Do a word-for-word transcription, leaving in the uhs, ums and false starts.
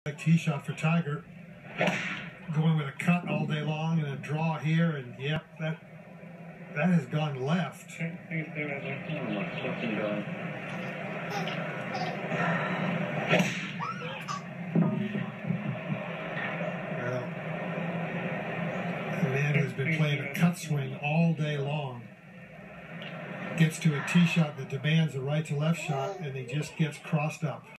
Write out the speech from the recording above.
Tee shot for Tiger, going with a cut all day long and a draw here, and yep, that that has gone left. Well, the man who's been playing a cut swing all day long gets to a tee shot that demands a right to left shot, and he just gets crossed up.